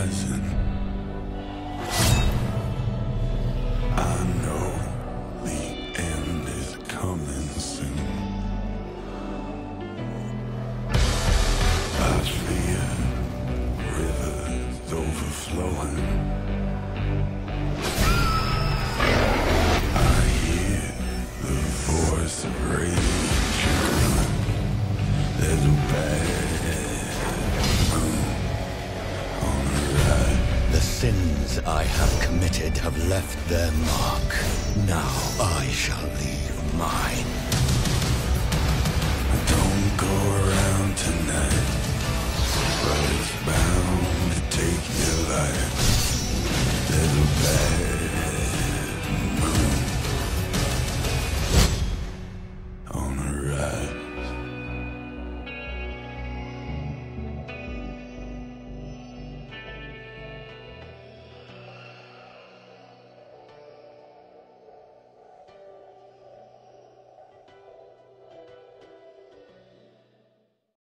horizon. I know the end is coming soon. I fear rivers overflowing. I hear the voice of rage. There's a bad moon on the rise. The sins I have committed have left their mark. Now I shall leave mine. Don't go around tonight, but it's bound